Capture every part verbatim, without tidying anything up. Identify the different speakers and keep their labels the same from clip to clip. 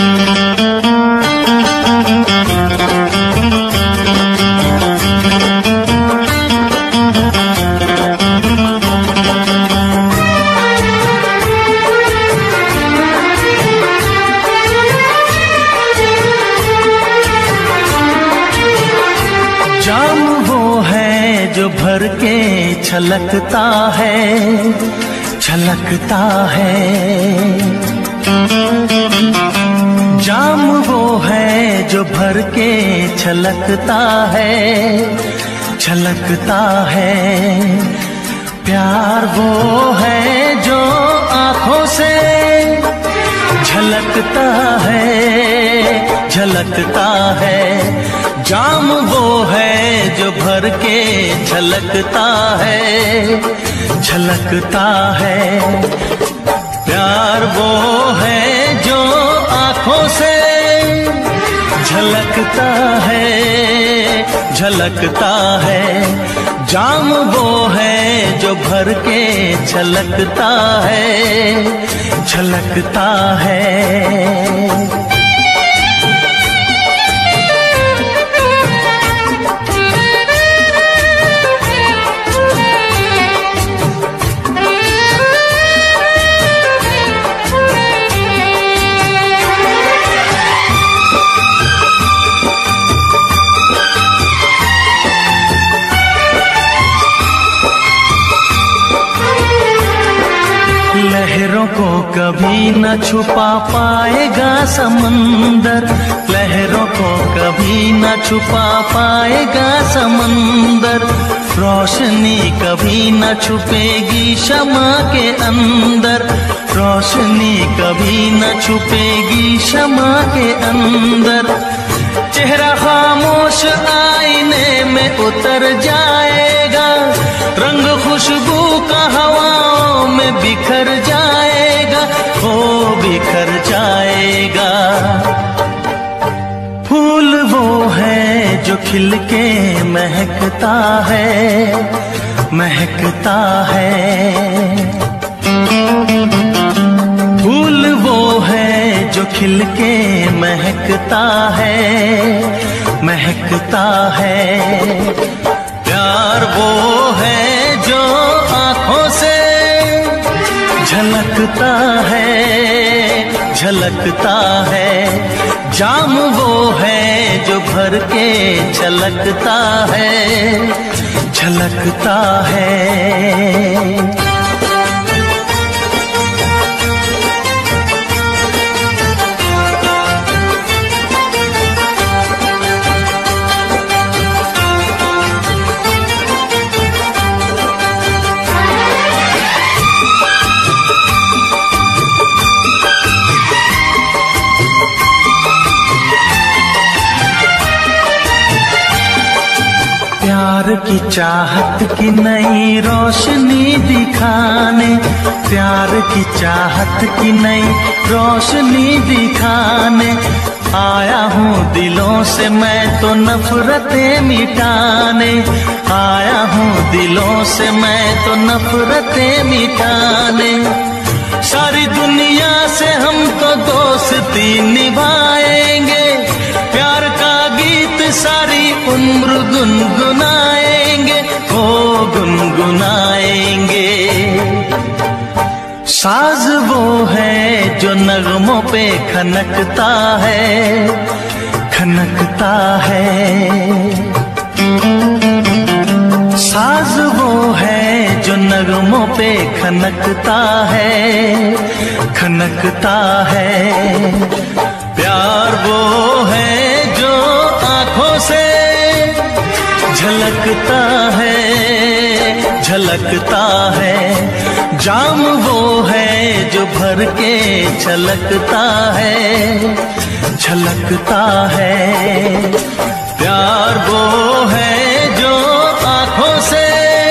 Speaker 1: भर के छलकता है, छलकता है। जाम वो है जो भर के छलकता है, छलकता है। प्यार वो है जो आँखों से झलकता है, झलकता है। जाम वो है जो भर के झलकता है, झलकता है। प्यार वो है जो आँखों से झलकता है, झलकता है। जाम वो है जो भर के झलकता है, झलकता है। लहरों को कभी न छुपा पाएगा समंदर, लहरों को कभी न छुपा पाएगा समंदर। रोशनी कभी न छुपेगी शमा के अंदर, रोशनी कभी न छुपेगी शमा के अंदर। चेहरा खामोश आईने में उतर जाएगा, रंग खुशबू का हवाओं में बिखर जाएगा, वो बिखर जाएगा। फूल वो है जो खिल के महकता है, महकता है। फूल वो है जो खिल के महकता है, महकता है। प्यार वो है जो आँखों से झलकता है, झलकता है। जाम वो है जो भर के झलकता है, झलकता है। प्यार की चाहत की नई रोशनी दिखाने, प्यार की चाहत की नई रोशनी दिखाने आया हूँ दिलों से मैं तो नफरतें मिटाने। आया हूँ दिलों से मैं तो नफरतें मिटाने। सारी दुनिया से हम तो दोस्ती निभाएंगे, प्यार का गीत सारी उम्र गुनगुनाएंगे, हो गुनगुनाएंगे। साज वो है जो नगमों पे खनकता है, खनकता है। साज वो है जो नगमों पे खनकता है, खनकता है। प्यार वो है जो आँखों से झलकता है, झलकता है। जाम वो है जो भर के झलकता है, झलकता है। प्यार वो है जो आँखों से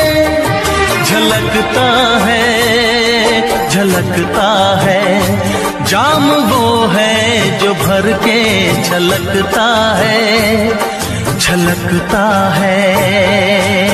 Speaker 1: झलकता है, झलकता है। जाम वो है जो भर के झलकता है, झलकता है।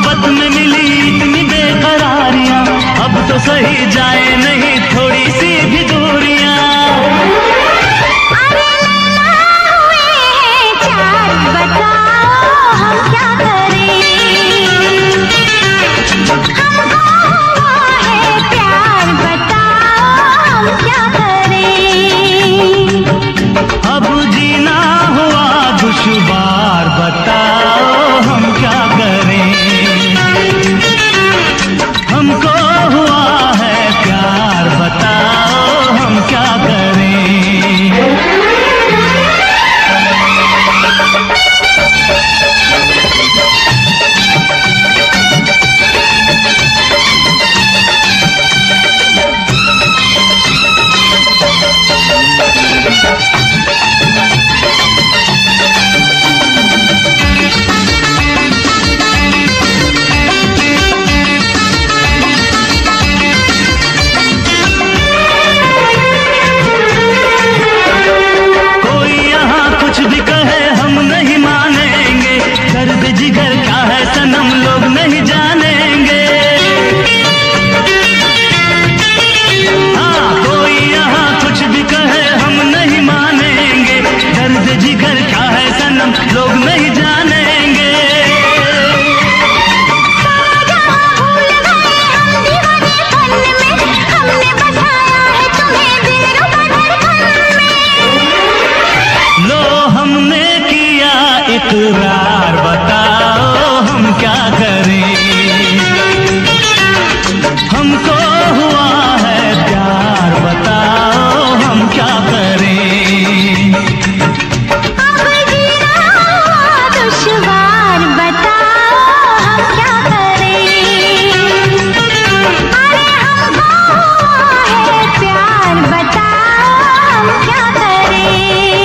Speaker 1: मोहब्बत में मिली इतनी बेकरारियां, अब तो सही जाए नहीं थोड़ी सी भी दूरियां।
Speaker 2: अरे लैला हुए हैं चार, बताओ हम क्या करें। हमको हुआ है प्यार, बताओ हम क्या करें।
Speaker 1: अब जीना हुआ दुश्वार, बताओ हम क्या करें। हमको हुआ है प्यार, बताओ हम क्या करें। इकरार, बताओ हम क्या करें। हमको हुआ है प्यार, बताओ हम क्या करें।
Speaker 2: अब जीना हुआ दुश्वार, बताओ हम क्या करें। अरे हमको हुआ है प्यार, बताओ हम क्या करें।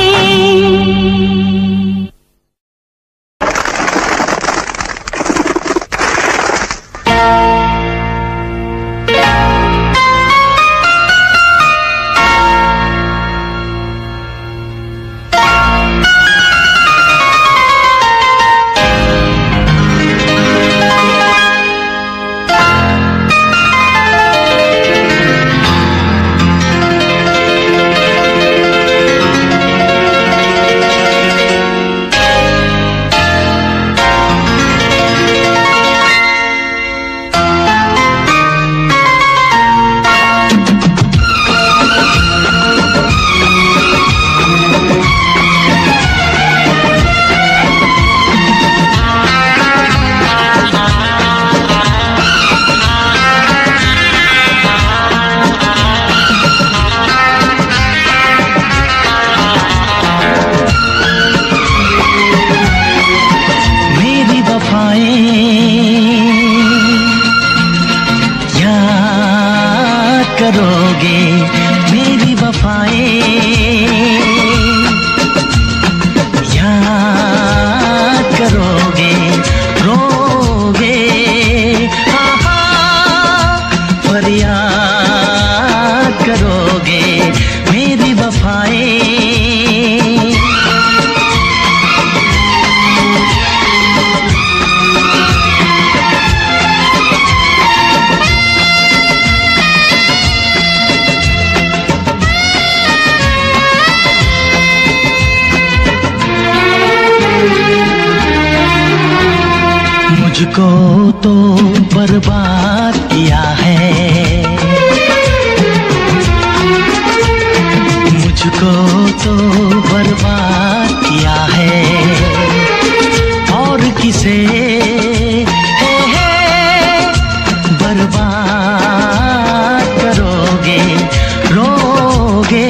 Speaker 1: करोगे मेरी वफाएं, याद करोगे रोगे, हाँ हाँ फरियाद करोगे मेरी वफाएं। मुझको तो बर्बाद किया है, मुझको तो बर्बाद किया है, और किसे है, है बर्बाद करोगे रोगे,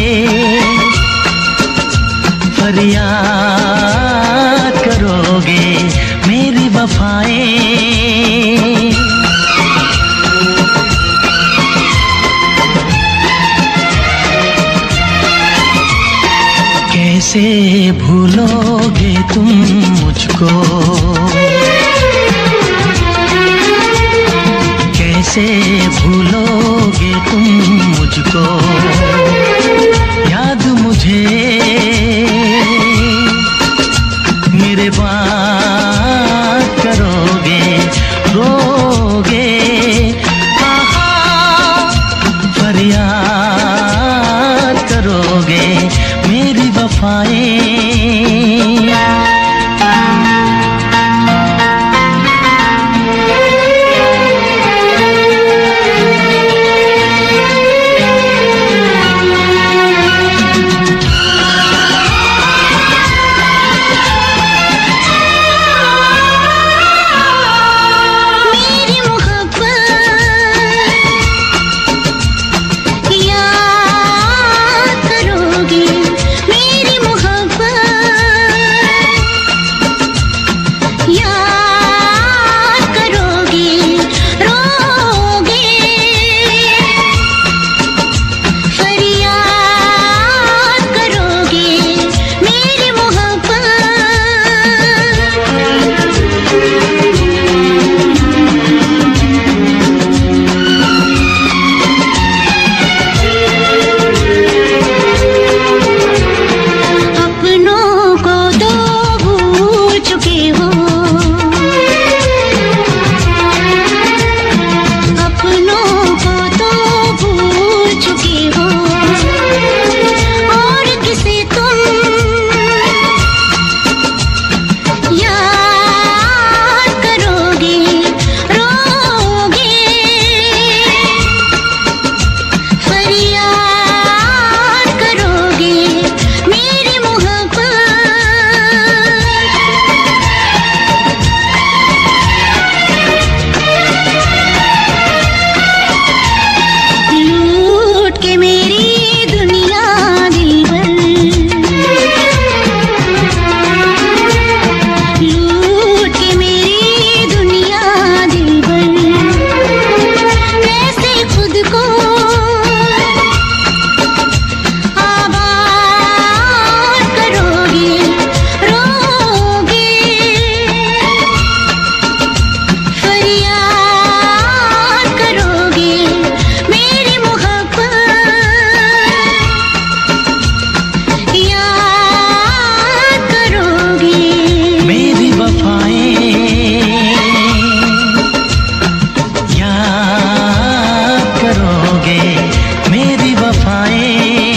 Speaker 1: फरियाद करोगे मेरी वफाएं। कैसे भूलोगे तुम मुझको, कैसे भूलोगे तुम मुझको, याद मुझे मेरे बात करोगे
Speaker 2: याद करोगे मेरी मोहब्बत, याद करोगे
Speaker 1: मेरी वफाएं, याद करोगे मेरी वफाएं।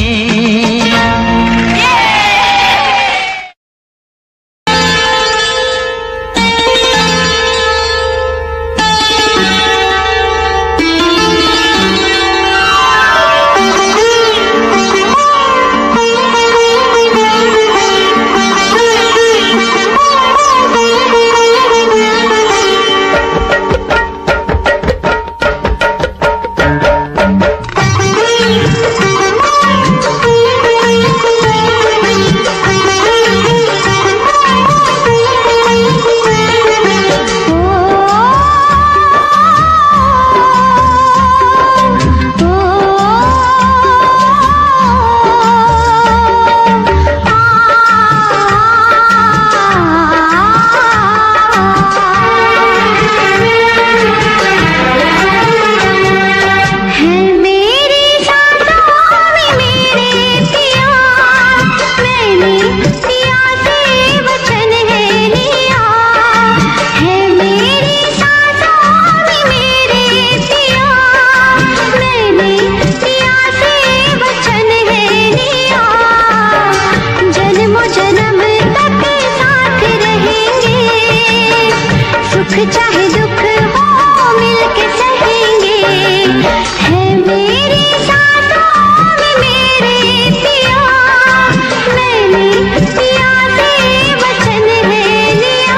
Speaker 2: चाहे दुख हो मिलके सहेंगे, है मेरी सांसों में मेरे पिया, मैंने पिया से वचन है लिया।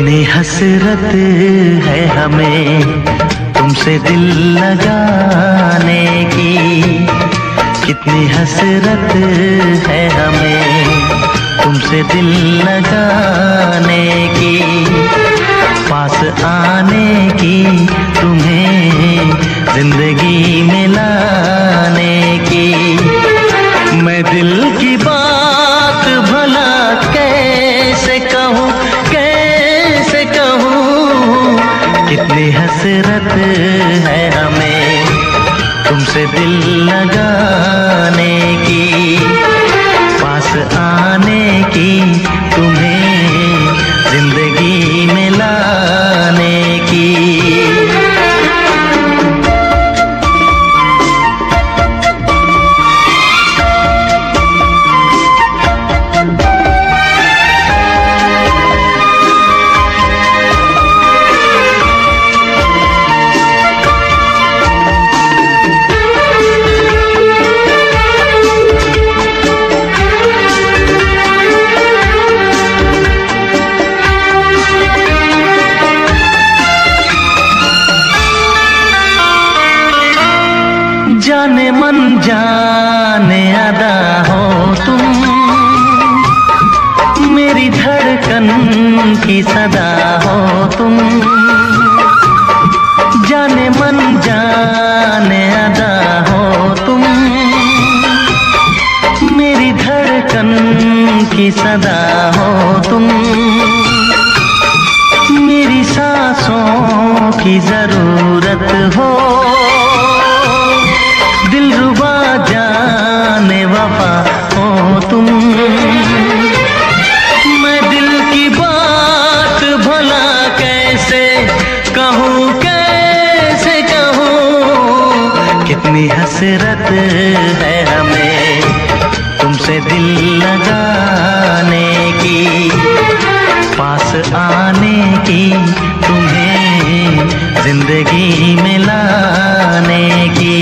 Speaker 1: कितनी हसरत है हमें तुमसे दिल लगाने की, कितनी हसरत है हमें तुमसे दिल लगाने की, पास आने की, तुम्हें जिंदगी में लाने की। मैं दिल की बात भला कैसे कहूँ, कैसे कहूँ, कितनी हसरत है हमें तुमसे दिल लगाने की, पास आने की, तुम्हें जिंदगी में लाने की। जाने मन जाने अदा हो तुम, मेरी धड़कन की सदा हो तुम। जाने मन जाने अदा हो तुम, मेरी धड़कन की सदा हो तुम। मेरी सांसों की जरूरत हो, दिलरुबा जाने वफा हो तुम। मैं दिल की बात भला कैसे कहूँ, कैसे कहूँ, कितनी हसरत है हमें तुमसे दिल लगाने की, पास आने की, तुम्हें जिंदगी में लाने की।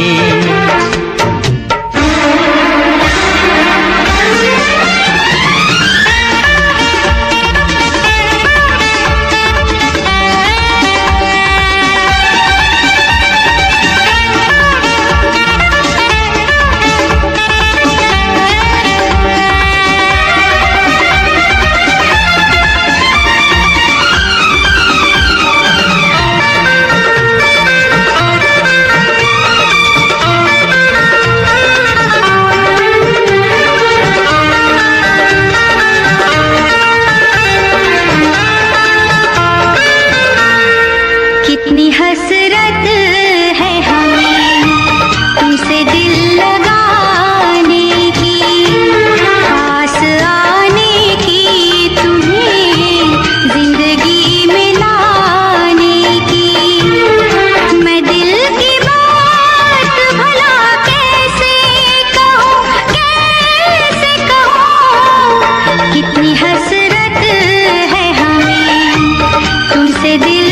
Speaker 2: कितनी हसरत है हमें तुमसे दिल लगाने की, पास आने की, तुम्हें जिंदगी में लाने की। मैं दिल की बात भला कैसे कहूँ, कैसे कहूँ, कितनी हसरत है हमें तुमसे दिल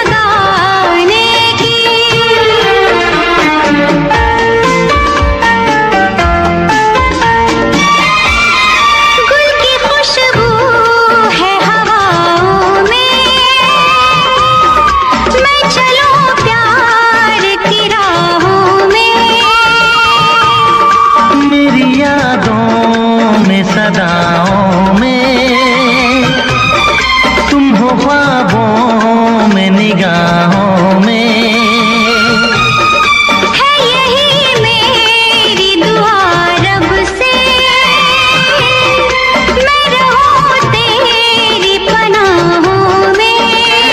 Speaker 1: सदाओं में, तुम हो ख्वाबों में, निगाहों में।
Speaker 2: है यही मेरी दुआ रब से, मैं रहूं तेरी पनाहों में।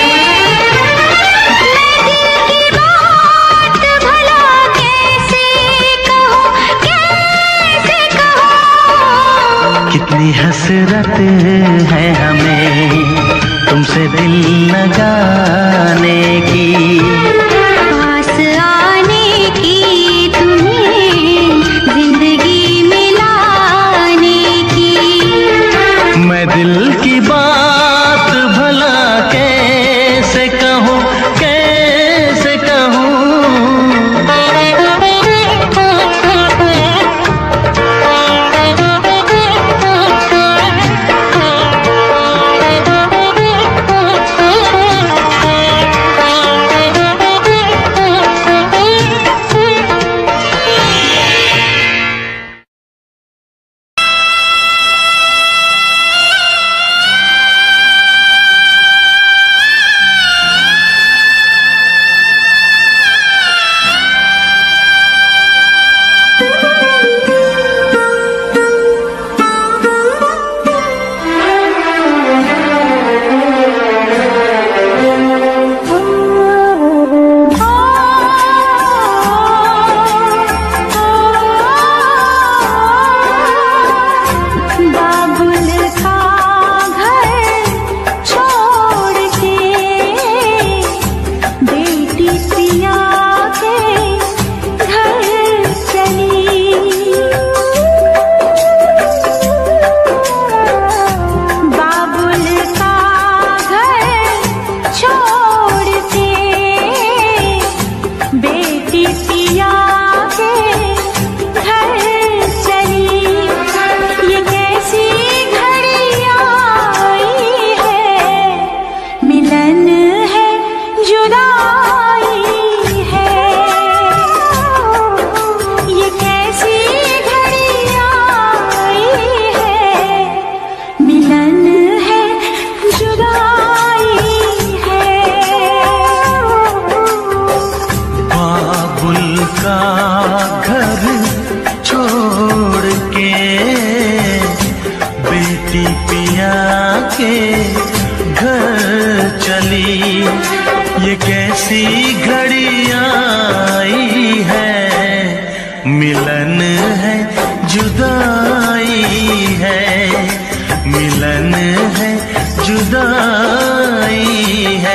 Speaker 2: मैं दिल की बात भला कैसे कहूँ, कैसे कहूँ,
Speaker 1: कितनी हसरत है हमें तुमसे दिल लगाने की,
Speaker 2: पास आने की, तुम्हें जिंदगी में लाने की।
Speaker 1: मैं दिल की बात भला कैसे कहूँ, कैसे कहूँ, बेटी पिया के घर चली। ये कैसी घड़ी आई है, मिलन है जुदाई है, मिलन है जुदाई है।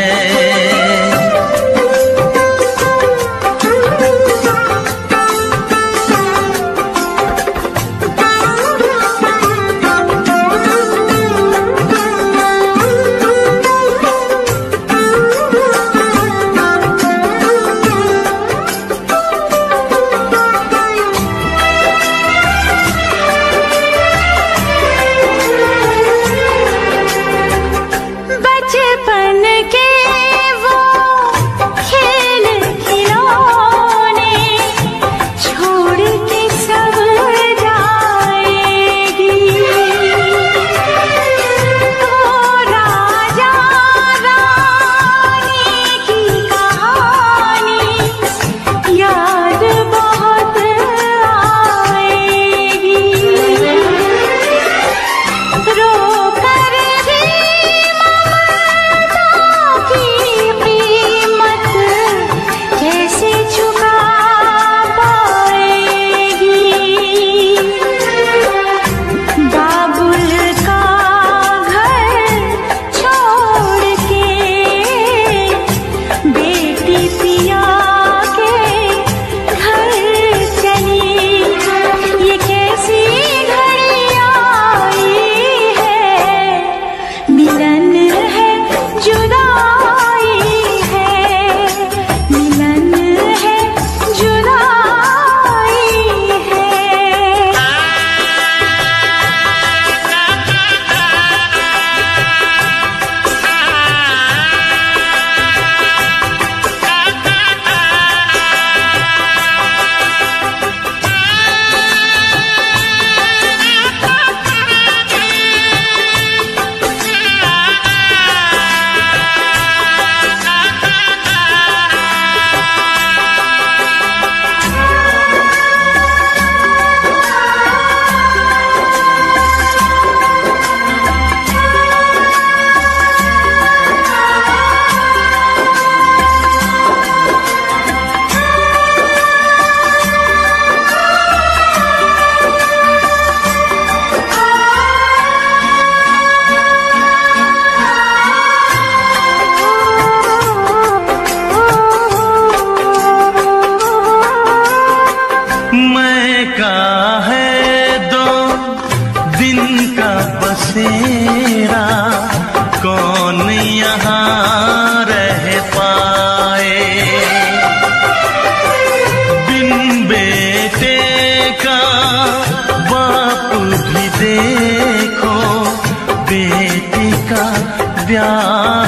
Speaker 3: ब्याह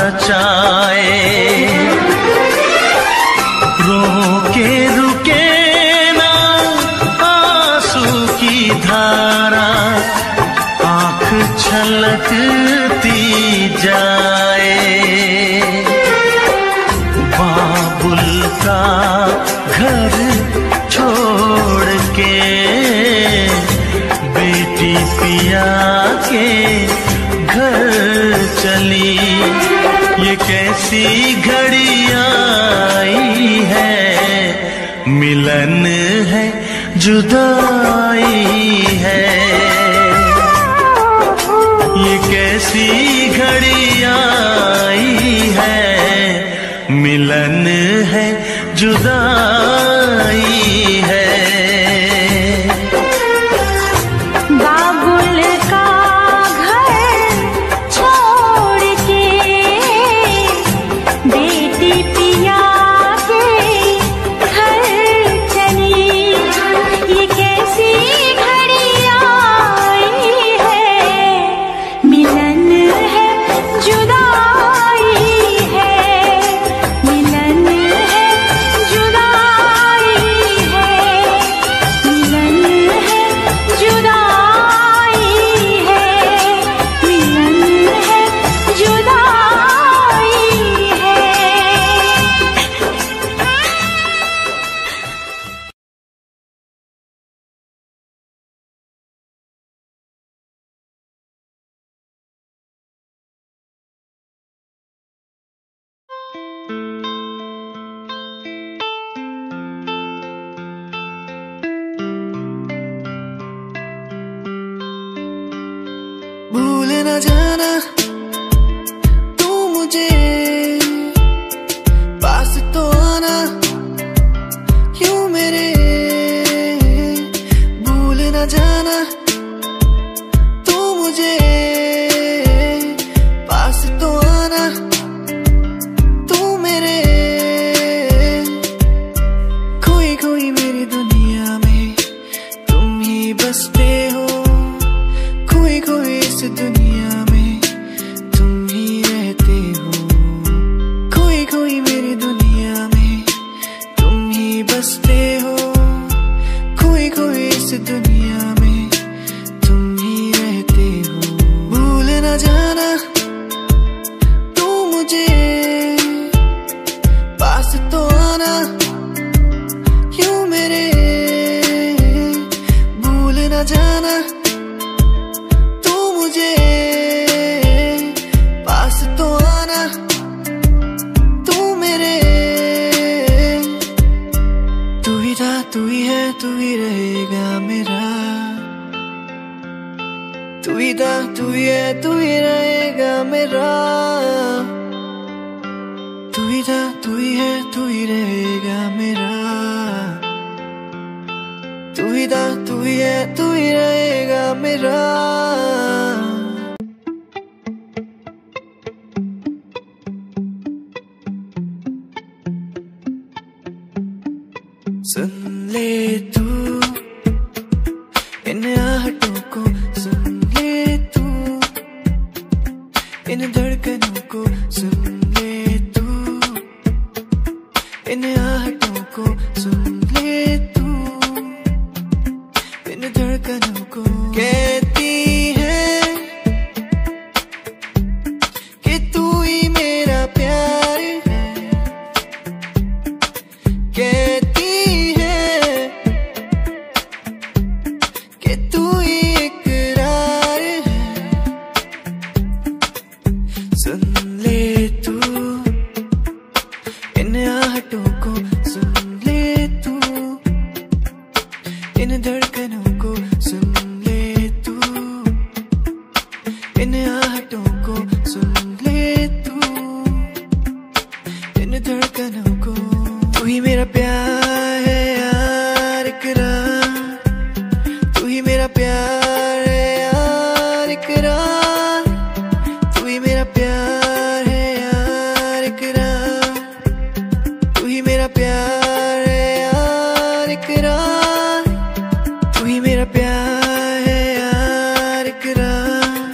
Speaker 3: रचाए, रोके रुके ना आंसू की धारा, आँख छलकती जाए। बाबुल का घर छोड़ के बेटी पिया के घर चली, ये कैसी घड़ी आई है, मिलन है जुदाई है। ये कैसी घड़ी आई है, मिलन है जुदाई है।
Speaker 2: जुदाई
Speaker 4: भूल न जाना तू मुझे, पास तो आना यूं मेरे। भूल न जाना तू मुझे, पास तो आना तू मेरे। खोई खोई मेरी दुनिया में तुम ही बसते हो, खोई खोई इस दुनिया में तुम ही रहते हो। खोई खोई मेरी दुनिया में तुम ही बसते हो, खोई खोई इस दुनिया में तुम ही रहते हो। भूल न जाना तू मुझे, पास तो आना यूं मेरे। भूल न जाना तू मुझे, पास तो आना तू मेरे। तू ही था, तू ही है, तू ही रहेगा मेरा। तू ही था, तू ही है, तू ही रहेगा मेरा। तू ही था, तू ही है, तू ही रहेगा मेरा। तू ही था, तू ही है, तू ही रहेगा मेरा। सुन ले तू इन आहटों को, सुन ले तू इन धड़कनों को, सुन ले तू इन आहटों को, सुन ले तू इन धड़कनों को। कहती है कि तू ही मेरा प्यार है, कहती है कि तू ही इकरार है। सुन ले तू इन आहटों को, सुन ले तू इन धड़कनों को, सुन ले तू इन आहटों को, सुन ले तू इन धड़कनों को। तू ही मेरा प्यार है यार इकरार, तू ही मेरा प्यार है यार इकरार। तू ही मेरा प्यार है यार इकरार, तू ही मेरा प्यार है यार इकरार। तू ही मेरा प्यार है यार इकरार।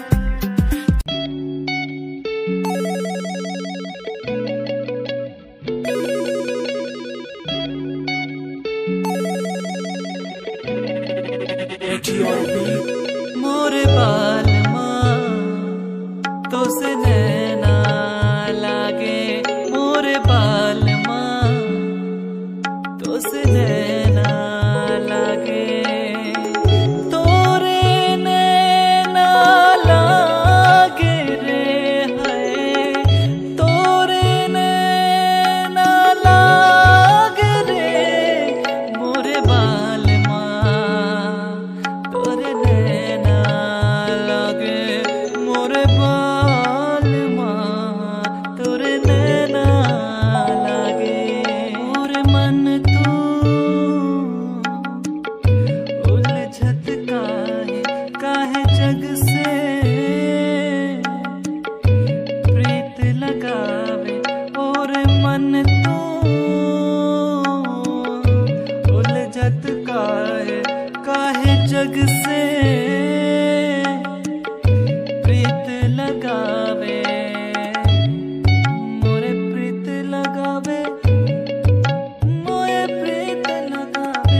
Speaker 3: मोरे बाल माँ तो से नैना लागे, मोरे बाल माँ तो से नैना लागे। तोरे नैना लागे रे है, तोरे नैना लागे रे। मोरे बाल माँ तोरे नैना लागे, मोरे बाल माँ तोरे नैना लागे। मोरे मन तू उलझत काहे, काहे जग से प्रीत लगावे। और मन तू उलझत काहे, काहे जग से प्रीत लगावे। मोरे प्रीत लगावे, मोरे प्रीत लगावे।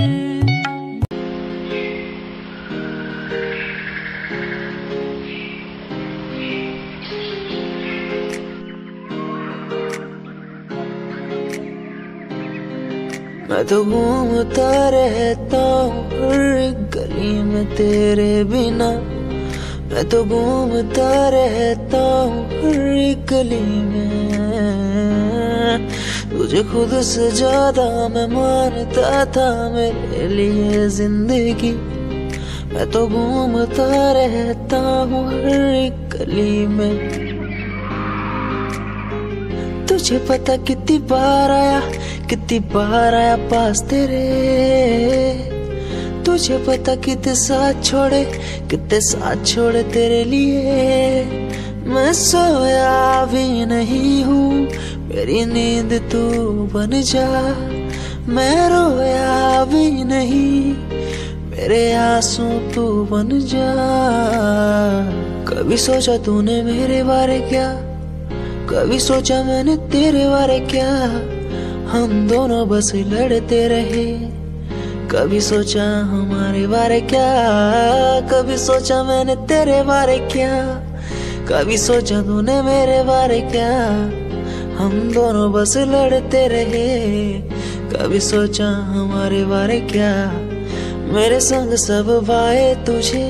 Speaker 4: मैं तो घूमता रहता हूँ हर गली में तेरे बिना। मैं तो घूमता रहता हूँ हर गली में। तुझे खुद से ज्यादा मैं मानता था मेरे लिए जिंदगी। मैं तो घूमता रहता हूँ हर एक गली में। तुझे पता कितनी बार आया, कितनी बार आया पास तेरे। तुझे पता कितने साथ छोड़े, कितने साथ छोड़े तेरे लिए। मैं सोया भी नहीं हूँ, मेरी नींद तू बन जा। मैं रोया भी नहीं, मेरे आंसू तू बन जा। कभी सोचा तूने मेरे बारे क्या, कभी सोचा मैंने तेरे बारे क्या। हम दोनों बस लड़ते रहे, कभी सोचा हमारे बारे क्या। कभी सोचा मैंने तेरे बारे क्या, कभी सोचा तूने मेरे बारे क्या। हम दोनों बस लड़ते रहे, कभी सोचा हमारे बारे क्या। मेरे संग सब भाए तुझे।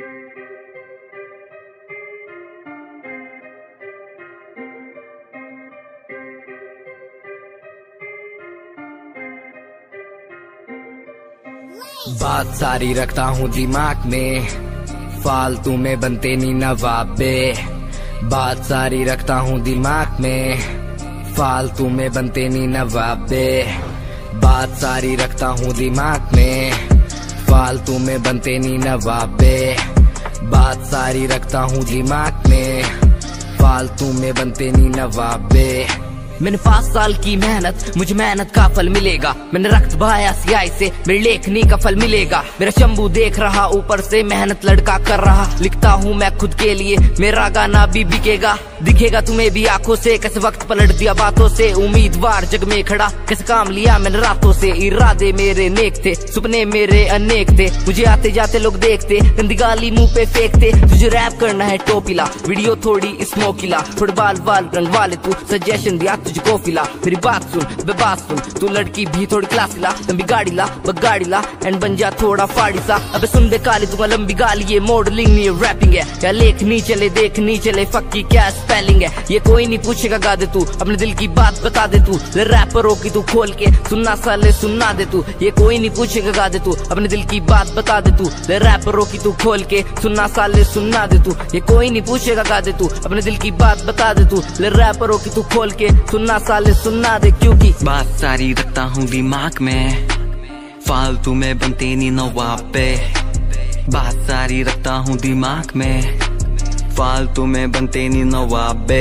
Speaker 5: बात सारी रखता हूँ दिमाग में, फालतू में बनते नी नवाबे। बात सारी रखता हूँ दिमाग में, फालतू में बनते नी नवाबे। बात सारी रखता हूँ दिमाग में, फालतू में बनते नी नवाबे। बात सारी रखता हूँ दिमाग में, फालतू में बनते नी नवाबे। मैंने पाँच साल की मेहनत, मुझे मेहनत का फल मिलेगा। मैंने रक्त बहाया सियाही से, मेरी लेखनी का फल मिलेगा। मेरा शंभू देख रहा ऊपर से, मेहनत लड़का कर रहा। लिखता हूँ मैं खुद के लिए, मेरा गाना भी बिकेगा। दिखेगा तुम्हें भी आंखों से, कैसे वक्त पलट दिया बातों से। उम्मीदवार जग में खड़ा, कैसे काम लिया मैंने रातों से। इरादे मेरे नेक थे, सपने मेरे अनेक थे। मुझे आते जाते लोग देखते, गंदी गाली मुंह पे फेंकते। तुझे रैप करना है टोपीला, वीडियो थोड़ी स्मोकीला। थोड़े बाल बाल रंग वाले तू, सजेशन दिया तुझको फिला। मेरी बात सुन बे बात सुन, तू लड़की भी थोड़ी क्लासी ला। लंबी गाड़ी ला बगाड़ी ला, एंड बन जा थोड़ा फाड़ी सा। अबे सुन दे काली दूंगा लंबी गाली, ये मॉडलिंग नहीं रैपिंग है। या लेखनी चले देखनी चले, फक्की क्या स्पेलिंग है। ये कोई नहीं पूछेगा, गा दे तू अपने दिल की बात बता दे तू। रैपरों की तू खोल के सुनना साले सुनना दे तू। ये कोई नहीं पूछेगा, गा दे तू अपने दिल की बात बता दे तू। रैपरों की तू खोल के सुनना साले सुनना दे तू। ये कोई नहीं पूछेगा, गा दे तू अपने दिल की बात बता दे तू। रैपरों की तू खोल के सुनना साले सुनना दे, क्योंकि
Speaker 6: बात सारी रखता हूँ दिमाग में, फालतू में बनते नी नवाबे। बात सारी रखता हूँ दिमाग में, फालतू में बनते नी नवाबे।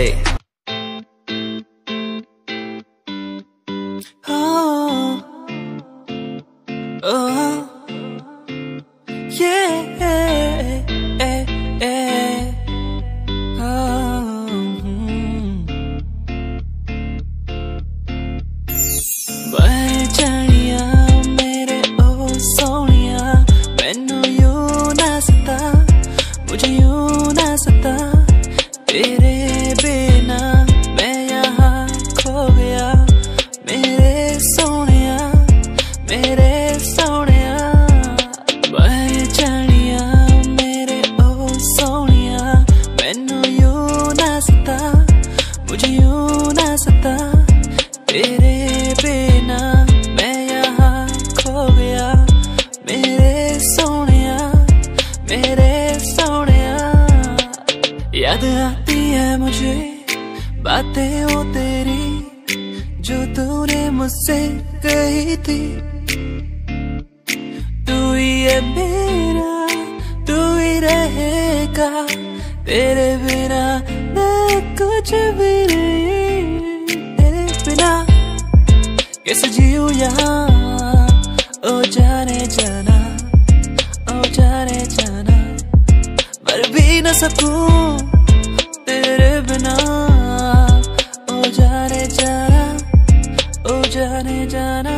Speaker 3: मुझे यूं ना सता, तेरे बिना मैं यहाँ खो गया। मेरे सोनिया मेरे सोनिया, बह जानिया मेरे ओ सोनिया। मैनू यूं ना सता, मुझे यूं ना सता, तेरे बिना मैं यहाँ खो गया। मेरे सोनिया मेरे सोनिया, याद आती है मुझे बातें वो तेरी, जो तूने मुझसे कही थी। तू ही है मेरा, तू ही रहेगा, तेरे बिना मैं कुछ भी नहीं। तेरे बिना कैसे जीऊं यहाँ, ओ जाने जाना, ओ जाने जाना। मर भी न सकूं तेरे बिना, ओ जाने जाना, ओ जाने जाना।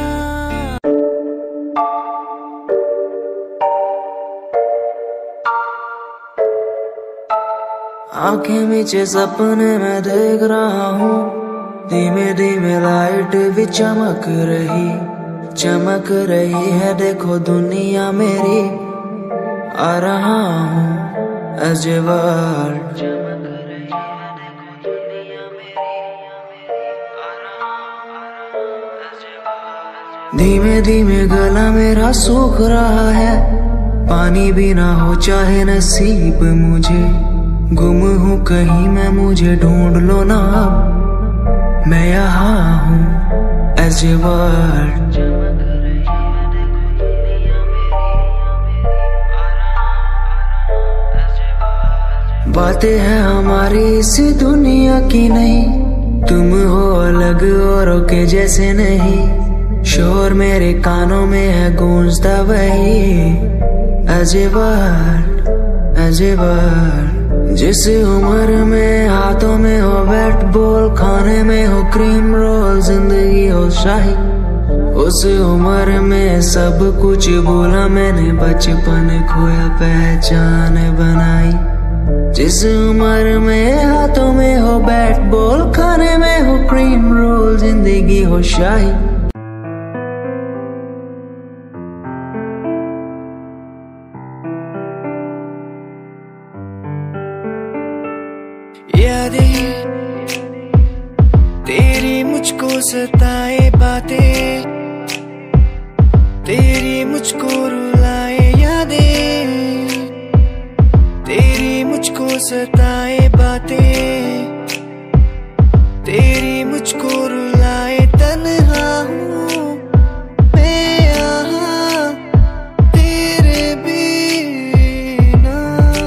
Speaker 4: आंखें नीचे सपने में देख रहा हूँ, धीमे धीमे लाइट भी चमक रही, चमक रही है। देखो दुनिया मेरी, आ रहा हूँ as a world। धीमे धीमे गला मेरा सूख रहा है, पानी भी ना हो चाहे नसीब मुझे, गुम हूँ कहीं मैं मुझे ढूंढ लो ना अब, मैं यहाँ हूँ as you were। बातें हैं हमारी इस दुनिया की नहीं, तुम हो अलग औरों के जैसे नहीं, शोर मेरे कानों में है गूंजता वही अजबर अजबर। जिस उम्र में हाथों में हो बैट बॉल, खाने में हो क्रीम रोल, जिंदगी हो शाही, उस उम्र में सब कुछ भूला मैंने, बचपन खोया पहचान बनाई। जिस उम्र में हाथों में हो बैट बॉल, खाने में हो क्रीम रोल, जिंदगी हो शाही। यादें तेरी मुझको सताए, बातें तेरी मुझको रुलाए, यादें तेरी मुझको सताए, बातें तेरी मुझको रुलाए। तन्हा हूँ मैं यहाँ तेरे बिना,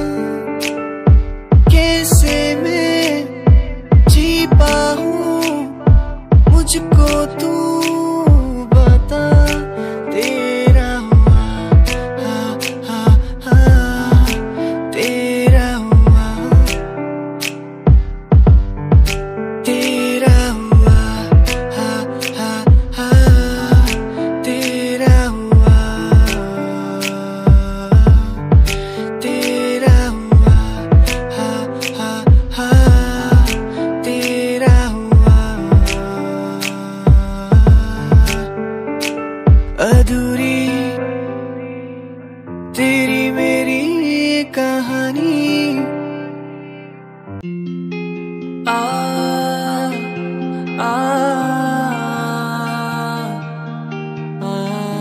Speaker 4: कैसे मैं जी पाऊँ मुझको तू बता। तेरा हुआ हा हा हा, तेरा हुआ तेरा हुआ हा हा हा, तेरा हुआ तेरा हुआ हा हा हा, तेरा हुआ। अधूरी तेरी मेरी कहानी,
Speaker 3: आ आ आ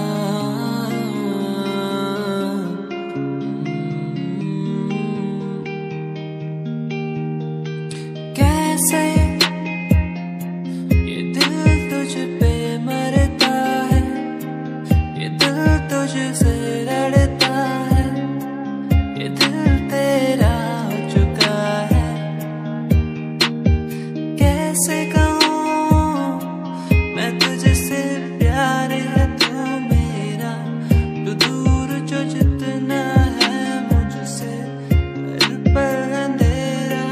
Speaker 3: कैसे ये दिल तुझ पे मरता है, ये दिल तुझसे लड़ता है, ये दिल तेरा हो चुका है। कैसे कहूँ मैं तुझसे प्यार है तू मेरा, तू दूर जो जितना है मुझसे, दिल पर अंधेरा।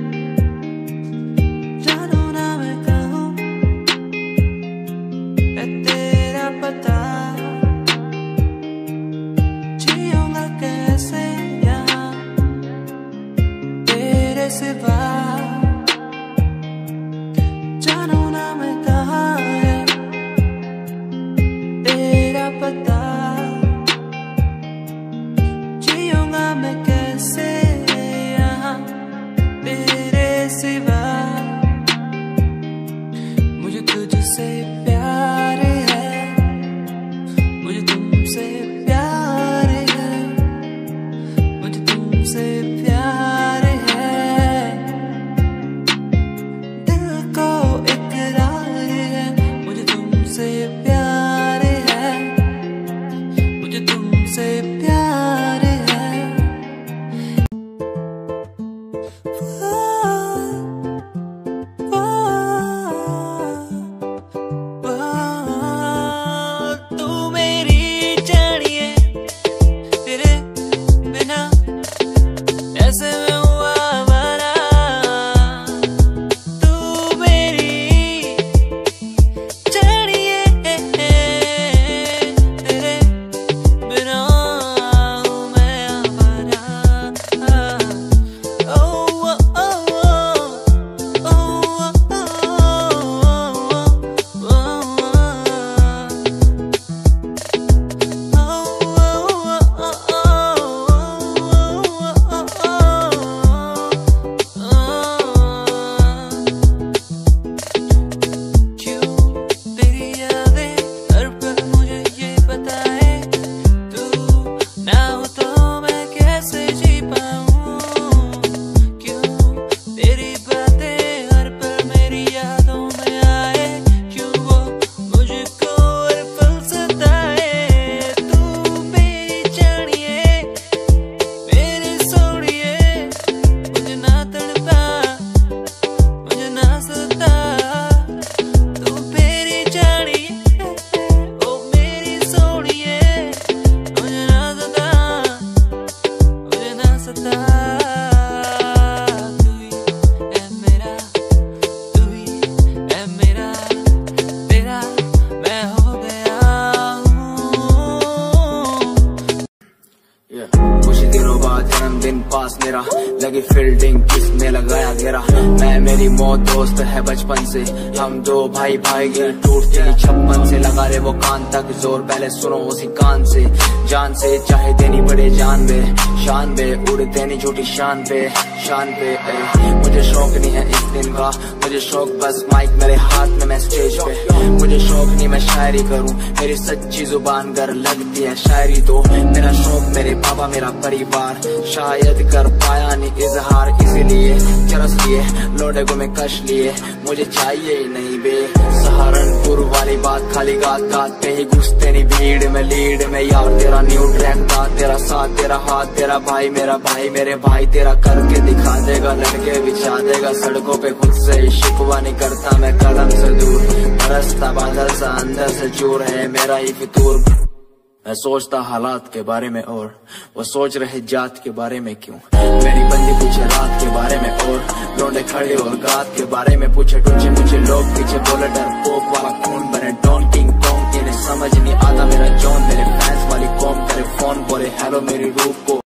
Speaker 3: जानू ना मैं कहूँ मैं तेरा पता, जियूंगा कैसे यहाँ तेरे सिवा। जानू ना मैं कहाँ है तेरा पता, जियूंगा मैं कैसे यहाँ तेरे सिवा। मुझे तुझसे प्यार है, मुझे तुमसे प्यार है, मुझे तुमसे प्यार है। दिल को इकरार है, मुझे तुमसे प्यार है, मुझे तुमसे प्यार है। तू मेरी जानिए, तेरे बिना ऐसे में हुआ आवारा। तू मेरी जानिए, तेरे बिना हूँ मैं आवारा। ओ ओ ओ
Speaker 7: किसने लगाया घेरा। मैं मेरी मौत दोस्त है बचपन से, हम दो भाई भाई गिर टूटती छप्पन से। लगा रे वो कान तक जोर, पहले सुनो उसी कान से। जान से चाहे देनी पड़े जान बे, शान बे उड़ देनी झूठी शान पे शान पे। ए, मुझे शौक नहीं है इस दिन का, मुझे शौक बस माइक मेरे हाथ में मैं स्टेज पे। मुझे शौक नहीं मैं शायरी करूं, मेरी सच्ची जुबान गर लगती है शायरी तो। मेरा शौक मेरे पापा मेरा परिवार, शायद कर पाया नहीं इजहार, इसीलिए चरस लिए लोडे को मैं कश लिए। मुझे चाहिए ही नहीं बे सहारनपुर वाली बात, खाली गात गात पे ही घुसते नहीं भीड़ में लीड में। यार तेरा न्यू ट्रैक था, तेरा साथ तेरा हाथ, तेरा भाई मेरा भाई मेरे भाई तेरा करके दिखा देगा, लड़के बिछा देगा सड़कों पे। खुद से ही शिकवा नहीं करता मैं कलम से दूर, बरसता बादल सा अंदर से चूर है मेरा ही फितूर। मैं सोचता हालात के बारे में और वो सोच रहे जात के बारे में क्यों। मेरी बंदी पूछे रात के बारे में और लौंडे खड़े और गात के बारे में पूछे। टूचे मुझे लोग पीछे बोले डर पोक वाला खून बने डॉन किंग कॉन्ग, इन्हें समझ नहीं आता मेरा जॉन। मेरे फैंस वाली कॉम करे फोन बोले हेलो मेरी रूप को।